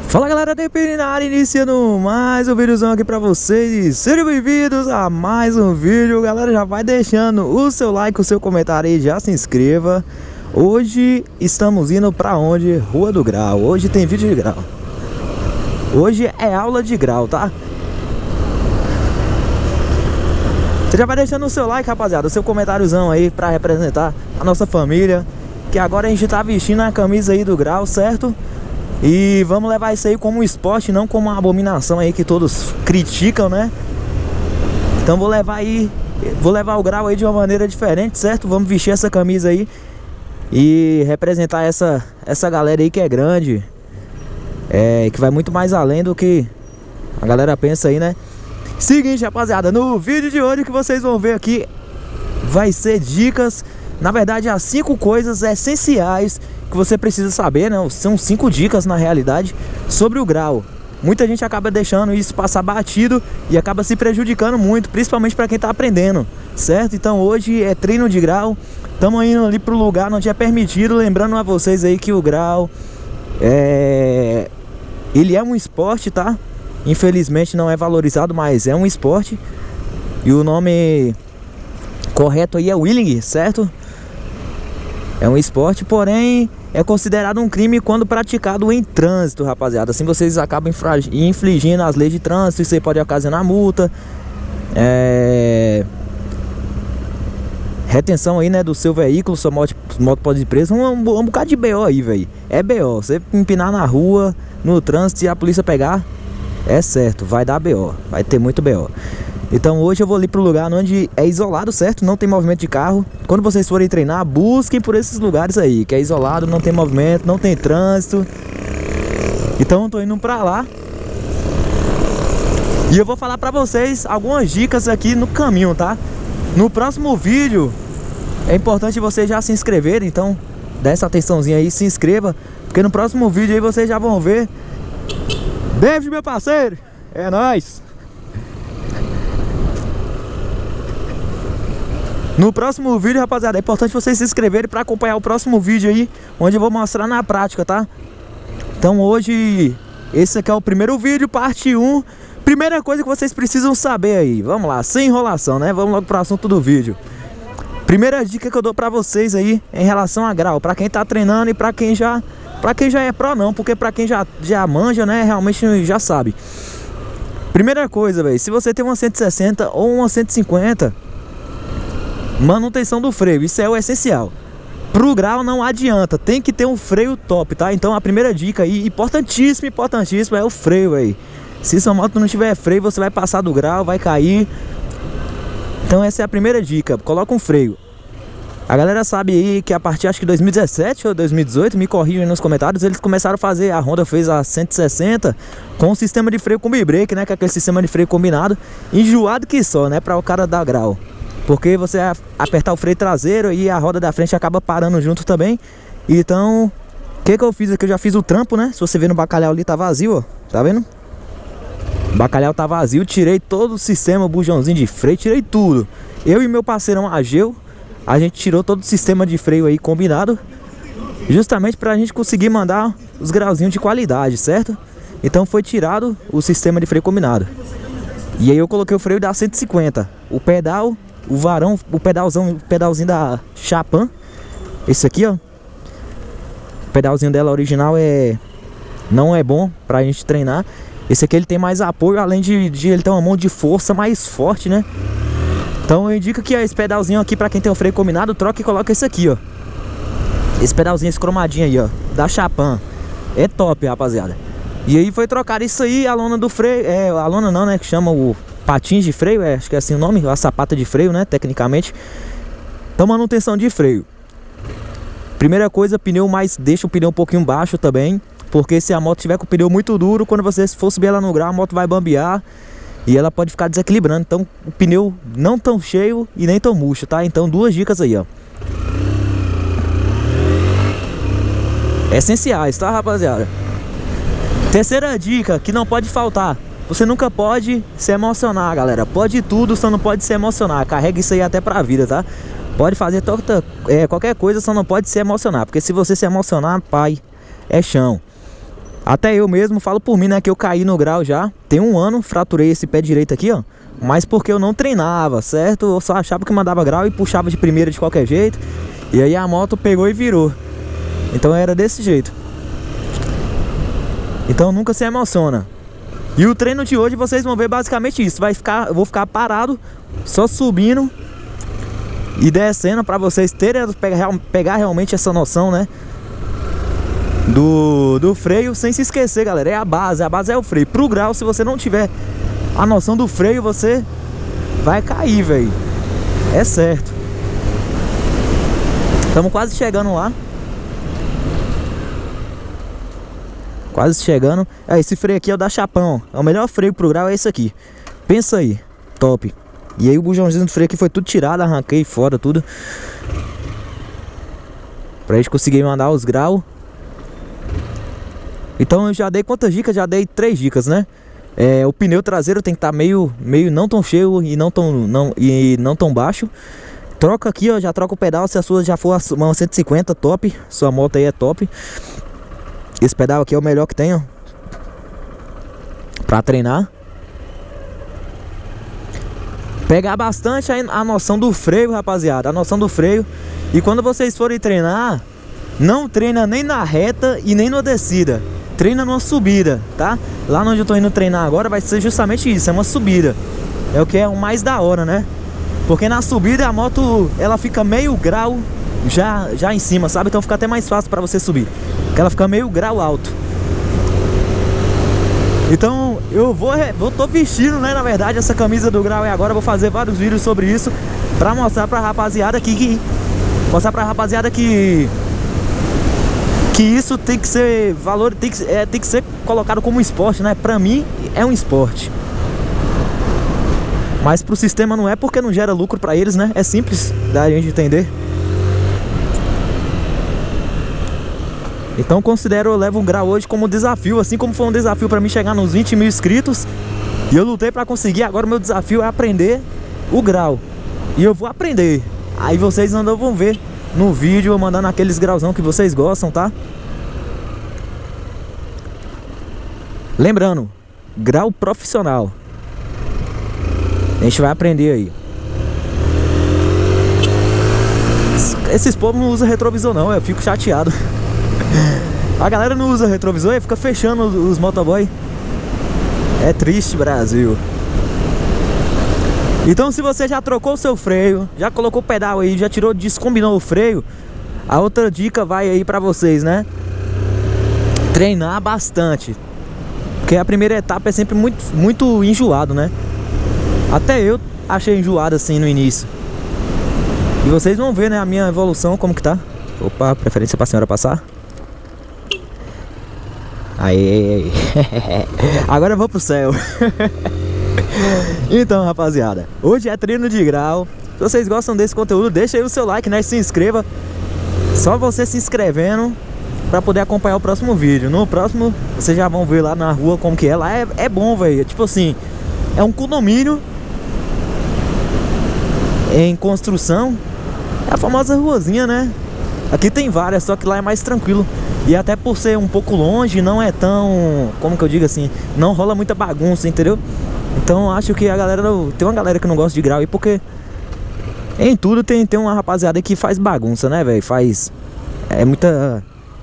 Fala galera da EPN na área, iniciando mais um videozão aqui pra vocês. Sejam bem-vindos a mais um vídeo. Galera, já vai deixando o seu like, o seu comentário aí, já se inscreva. Hoje estamos indo pra onde? Rua do Grau. Hoje tem vídeo de grau. Hoje é aula de grau, tá? Você já vai deixando o seu like, rapaziada, o seu comentáriozão aí pra representar a nossa família. Que agora a gente tá vestindo a camisa aí do grau, certo? E vamos levar isso aí como um esporte, não como uma abominação aí que todos criticam, né? Então vou levar o grau aí de uma maneira diferente, certo? Vamos vestir essa camisa aí e representar essa galera aí que é grande, que vai muito mais além do que a galera pensa aí, né? Seguinte, rapaziada, no vídeo de hoje que vocês vão ver aqui vai ser dicas, na verdade as 5 coisas essenciais que você precisa saber, né? São 5 dicas na realidade sobre o grau. Muita gente acaba deixando isso passar batido e acaba se prejudicando muito, principalmente para quem tá aprendendo, certo? Então hoje é treino de grau. Estamos indo ali pro lugar onde é permitido, lembrando a vocês aí que o grau ele é um esporte, tá? Infelizmente não é valorizado, mas é um esporte. E o nome correto aí é wheeling, certo? É um esporte, porém é considerado um crime quando praticado em trânsito, rapaziada. Assim vocês acabam infringindo as leis de trânsito. Isso aí pode ocasionar multa, retenção aí, né, do seu veículo. Sua moto pode ir presa. Um bocado de BO aí, velho. É BO. Você empinar na rua, no trânsito, e a polícia pegar, é certo, vai dar BO. Vai ter muito BO. Então hoje eu vou ali pro lugar onde é isolado, certo? Não tem movimento de carro. Quando vocês forem treinar, busquem por esses lugares aí, que é isolado, não tem movimento, não tem trânsito. Então eu tô indo pra lá. E eu vou falar pra vocês algumas dicas aqui no caminho, tá? No próximo vídeo é importante vocês já se inscreverem. Então dá essa atençãozinha aí, se inscreva, porque no próximo vídeo aí vocês já vão ver. David, meu parceiro, é nóis! No próximo vídeo, rapaziada, é importante vocês se inscreverem para acompanhar o próximo vídeo aí, onde eu vou mostrar na prática, tá? Então hoje, esse aqui é o primeiro vídeo, parte 1. Primeira coisa que vocês precisam saber aí, vamos lá, sem enrolação, né? Vamos logo pro assunto do vídeo. Primeira dica que eu dou pra vocês aí, em relação a grau, pra quem tá treinando e pra quem já é pro não, porque pra quem já manja, né, realmente já sabe. Primeira coisa, velho, se você tem uma 160 ou uma 150... manutenção do freio, isso é o essencial. Pro grau não adianta, tem que ter um freio top, tá? Então a primeira dica aí, importantíssimo, é o freio aí. Se sua moto não tiver freio, você vai passar do grau, vai cair. Então essa é a primeira dica, coloca um freio. A galera sabe aí que a partir, acho que 2017 ou 2018, me corrijam aí nos comentários, eles começaram a fazer, a Honda fez a 160 com o sistema de freio combi brake, né? Que é aquele sistema de freio combinado, enjoado que só, né? Pra o cara dar grau. Porque você apertar o freio traseiro e a roda da frente acaba parando junto também. Então, o que eu fiz aqui? Eu já fiz o trampo, né? Se você ver no bacalhau ali, tá vazio, ó. Tá vendo? O bacalhau tá vazio. Tirei todo o sistema, o bujãozinho de freio, tirei tudo. Eu e meu parceirão Ageu, a gente tirou todo o sistema de freio aí combinado, justamente pra gente conseguir mandar os grauzinhos de qualidade, certo? Então foi tirado o sistema de freio combinado. E aí eu coloquei o freio da 150. O pedal... o varão, o pedalzinho da Chapan, esse aqui, ó. O pedalzinho dela original não é bom pra gente treinar. Esse aqui ele tem mais apoio, além de ele ter uma mão de força mais forte, né? Então eu indico que esse pedalzinho aqui, pra quem tem o freio combinado, troca e coloca esse aqui, ó. Esse pedalzinho, esse cromadinho aí, ó, da Chapan. É top, rapaziada. E aí foi trocar isso aí, a lona do freio, a lona não, né, que chama o patins de freio, acho que é assim o nome, a sapata de freio, né, tecnicamente. Então manutenção de freio. Primeira coisa, pneu deixa o pneu um pouquinho baixo também, porque se a moto tiver com o pneu muito duro, quando você for subir ela no grau, a moto vai bambear e ela pode ficar desequilibrando. Então o pneu não tão cheio e nem tão murcho, tá? Então 2 dicas aí, ó, essenciais, tá, rapaziada? Terceira dica que não pode faltar: você nunca pode se emocionar, galera. Pode tudo, só não pode se emocionar. Carrega isso aí até pra vida, tá? Pode fazer qualquer coisa, só não pode se emocionar. Porque se você se emocionar, pai, é chão. Até eu mesmo falo por mim, né, que eu caí no grau já. Tem um ano, fraturei esse pé direito aqui, ó. Mas porque eu não treinava, certo? Eu só achava que mandava grau e puxava de primeira de qualquer jeito. E aí a moto pegou e virou. Então era desse jeito. Então nunca se emociona. E o treino de hoje vocês vão ver basicamente isso. Eu vou ficar parado, só subindo e descendo pra vocês terem, pegar realmente essa noção, né? Do freio, sem se esquecer, galera. A base é o freio. Pro grau, se você não tiver a noção do freio, você vai cair, velho. É certo. Estamos quase chegando lá. Quase chegando. Esse freio aqui é o da Chapão. É o melhor freio pro grau, é esse aqui. Pensa aí, top. E aí o bujãozinho do freio aqui foi tudo tirado, arranquei fora tudo, pra gente conseguir mandar os graus. Então eu já dei quantas dicas? Já dei 3 dicas, né? O pneu traseiro tem que estar meio não tão cheio e não tão baixo. Troca aqui, ó, já troca o pedal. Se a sua já for uma 150, top. Sua moto aí é top. Esse pedal aqui é o melhor que tem, ó, pra treinar. Pegar bastante a noção do freio, rapaziada. A noção do freio. E quando vocês forem treinar, não treina nem na reta e nem na descida. Treina numa subida, tá? Lá onde eu tô indo treinar agora vai ser justamente isso, é uma subida. É o que é o mais da hora, né? Porque na subida a moto, ela fica meio grau já em cima, sabe? Então fica até mais fácil pra você subir, porque ela fica meio grau alto. Então eu tô vestindo, né, na verdade, essa camisa do grau. E agora eu vou fazer vários vídeos sobre isso, pra mostrar pra rapaziada que isso tem que ser tem que ser colocado como esporte, né? Pra mim é um esporte, mas pro sistema não é, porque não gera lucro pra eles, né? É simples da gente entender. Então eu levo um grau hoje como desafio, assim como foi um desafio pra mim chegar nos 20 mil inscritos. E eu lutei pra conseguir. Agora o meu desafio é aprender o grau. E eu vou aprender. Aí vocês ainda vão ver no vídeo eu mandando aqueles grauzão que vocês gostam, tá? Lembrando, grau profissional. A gente vai aprender aí. Esses povos não usam retrovisor não, eu fico chateado. A galera não usa retrovisor e fica fechando os motoboy. É triste, Brasil. Então se você já trocou o seu freio, já colocou o pedal aí, já descombinou o freio, a outra dica vai aí pra vocês, né? Treinar bastante. Porque a primeira etapa é sempre muito enjoado, né? Até eu achei enjoado assim no início. E vocês vão ver, né, a minha evolução, como que tá. Opa, preferência pra senhora passar. Aí. Agora eu vou pro céu. Então, rapaziada, hoje é treino de grau. Se vocês gostam desse conteúdo, deixa aí o seu like, né? Se inscreva. Só você se inscrevendo pra poder acompanhar o próximo vídeo. No próximo, vocês já vão ver lá na rua como que é. Lá é bom, velho. Tipo assim, é um condomínio em construção. É a famosa ruazinha, né? Aqui tem várias, só que lá é mais tranquilo. E até por ser um pouco longe, não é tão... Como que eu digo assim? Não rola muita bagunça, entendeu? Então acho que a galera... Tem uma galera que não gosta de grau aí, porque em tudo tem uma rapaziada que faz bagunça, né, velho? Faz... muita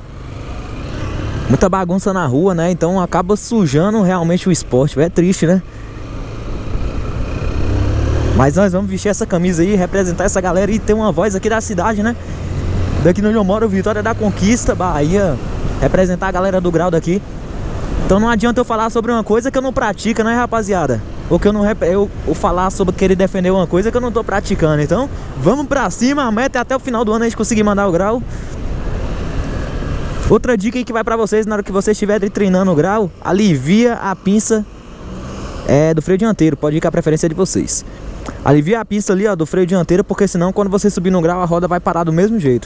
bagunça na rua, né? Então acaba sujando realmente o esporte, véio. É triste, né? Mas nós vamos vestir essa camisa aí, representar essa galera e ter uma voz aqui da cidade, né? Daqui onde eu moro, Vitória da Conquista, Bahia. Representar a galera do grau daqui. Então não adianta eu falar sobre uma coisa que eu não pratico, né, rapaziada? Ou que eu falar sobre querer defender uma coisa que eu não tô praticando. Então vamos pra cima, a meta é até o final do ano a gente conseguir mandar o grau. Outra dica aí que vai pra vocês, na hora que vocês estiverem treinando o grau, alivia a pinça do freio dianteiro. Pode ir com a preferência de vocês. Alivia a pinça ali, ó, do freio dianteiro, porque senão quando você subir no grau a roda vai parar do mesmo jeito.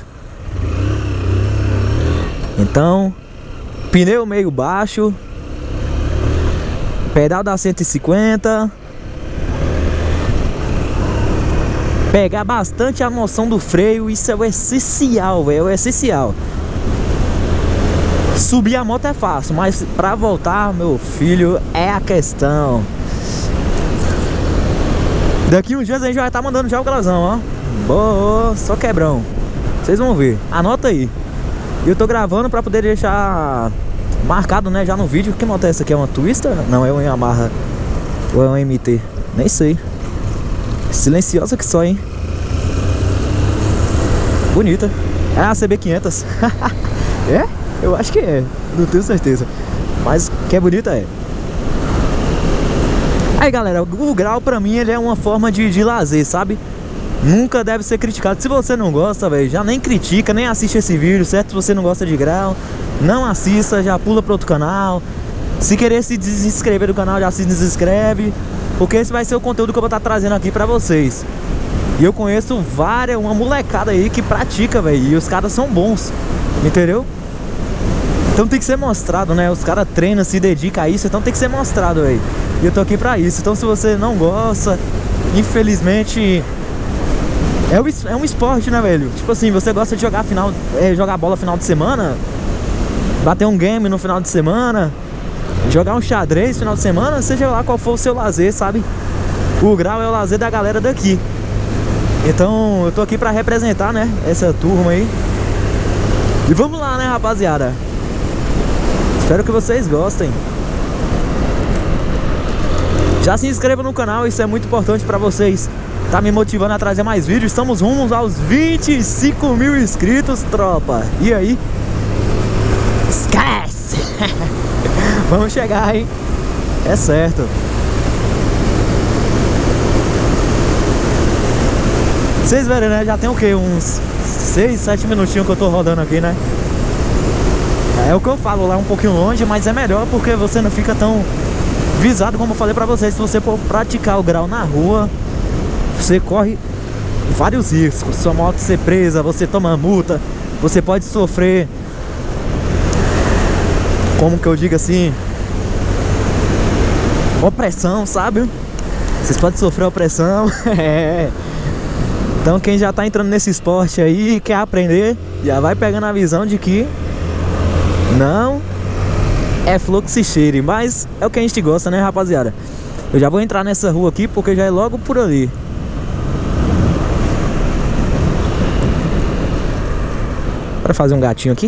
Então, pneu meio baixo, pedal da 150, pegar bastante a noção do freio, isso é o essencial, velho, é o essencial. Subir a moto é fácil, mas pra voltar, meu filho, é a questão. Daqui uns dias a gente vai estar mandando já o gralzão, ó. Boa, só quebrão. Vocês vão ver, anota aí. E eu tô gravando pra poder deixar marcado, né, já no vídeo. Que moto é essa aqui? É uma Twister? Não, é uma Yamaha. Ou é uma MT? Nem sei. Silenciosa que só, hein. Bonita. É a CB500. É? Eu acho que é. Não tenho certeza. Mas que é bonita é. Aí galera, o grau pra mim ele é uma forma de lazer, sabe? Nunca deve ser criticado. Se você não gosta, velho, já nem critica, nem assiste esse vídeo, certo? Se você não gosta de grau, não assista, já pula para outro canal. Se querer se desinscrever do canal, já se desinscreve, porque esse vai ser o conteúdo que eu vou estar trazendo aqui pra vocês. E eu conheço uma molecada aí que pratica, velho, e os caras são bons, entendeu? Então tem que ser mostrado, né? Os caras treinam, se dedicam a isso, então tem que ser mostrado, velho. E eu tô aqui pra isso. Então se você não gosta, infelizmente... É um esporte, né, velho? Tipo assim, você gosta de jogar bola final de semana, bater um game no final de semana, jogar um xadrez no final de semana, seja lá qual for o seu lazer, sabe? O grau é o lazer da galera daqui. Então eu tô aqui pra representar, né, essa turma aí. E vamos lá, né, rapaziada? Espero que vocês gostem. Já se inscreva no canal, isso é muito importante pra vocês. Tá me motivando a trazer mais vídeos. Estamos rumos aos 25 mil inscritos, tropa. E aí? Esquece! Vamos chegar, hein? É certo. Vocês verem, né? Já tem o que? Uns 6, 7 minutinhos que eu tô rodando aqui, né? É o que eu falo, lá um pouquinho longe, mas é melhor porque você não fica tão visado, como eu falei pra vocês. Se você for praticar o grau na rua, você corre vários riscos. Sua moto ser presa, você toma multa, você pode sofrer, como que eu digo assim, opressão, sabe? Vocês podem sofrer opressão. É. Então quem já tá entrando nesse esporte aí, quer aprender, já vai pegando a visão de que não é flor que se cheire, mas é o que a gente gosta, né, rapaziada? Eu já vou entrar nessa rua aqui porque já é logo por ali. Para fazer um gatinho aqui.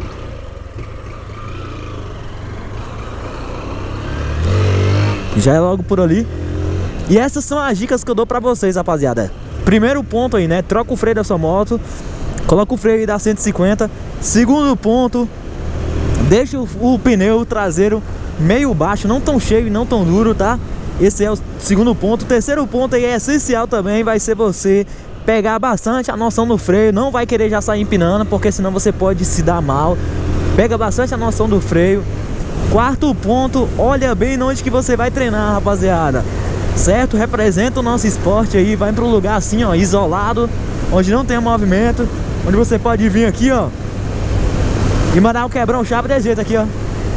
Já é logo por ali. E essas são as dicas que eu dou pra vocês, rapaziada. Primeiro ponto aí, né? Troca o freio da sua moto, coloca o freio aí da 150. Segundo ponto, deixa o pneu traseiro meio baixo, não tão cheio e não tão duro, tá? Esse é o segundo ponto. O terceiro ponto aí é essencial também, vai ser você pegar bastante a noção do freio. Não vai querer já sair empinando, porque senão você pode se dar mal. Pega bastante a noção do freio. Quarto ponto, olha bem onde que você vai treinar, rapaziada, certo? Representa o nosso esporte aí, vai para um lugar assim, ó, isolado, onde não tem movimento, onde você pode vir aqui, ó, e mandar um quebrão chave desse jeito aqui, ó.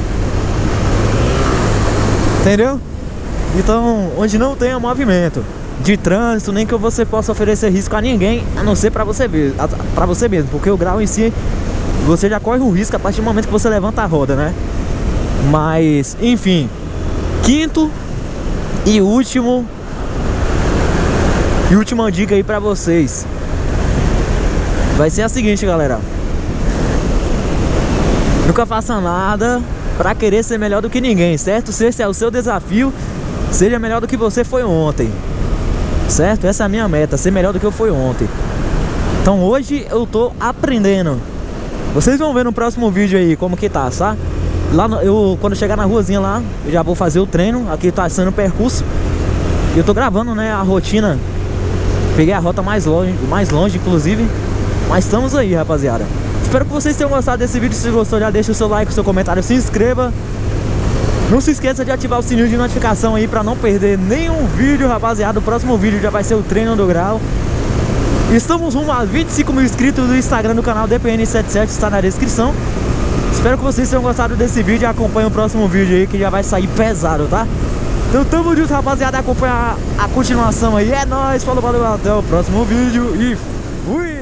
Entendeu? Então, onde não tenha movimento de trânsito, nem que você possa oferecer risco a ninguém, a não ser para você mesmo, porque o grau em si, você já corre um risco a partir do momento que você levanta a roda, né? Mas, enfim, quinto e última dica aí pra vocês vai ser a seguinte, galera: nunca faça nada pra querer ser melhor do que ninguém, certo? Se esse é o seu desafio, seja melhor do que você foi ontem, certo? Essa é a minha meta, ser melhor do que eu fui ontem. Então hoje eu tô aprendendo. Vocês vão ver no próximo vídeo aí como que tá, tá? Lá quando chegar na ruazinha lá, eu já vou fazer o treino. Aqui tá sendo o percurso. E eu tô gravando, né, a rotina. Peguei a rota mais longe inclusive. Mas estamos aí, rapaziada. Espero que vocês tenham gostado desse vídeo. Se gostou, já deixa o seu like, o seu comentário, se inscreva. Não se esqueça de ativar o sininho de notificação aí pra não perder nenhum vídeo, rapaziada. O próximo vídeo já vai ser o treino do grau. Estamos rumo a 25 mil inscritos no Instagram do canal DPN77, está na descrição. Espero que vocês tenham gostado desse vídeo e acompanhem o próximo vídeo aí, que já vai sair pesado, tá? Então tamo junto, rapaziada, acompanha a continuação aí. É nóis, falou, valeu, até o próximo vídeo e fui!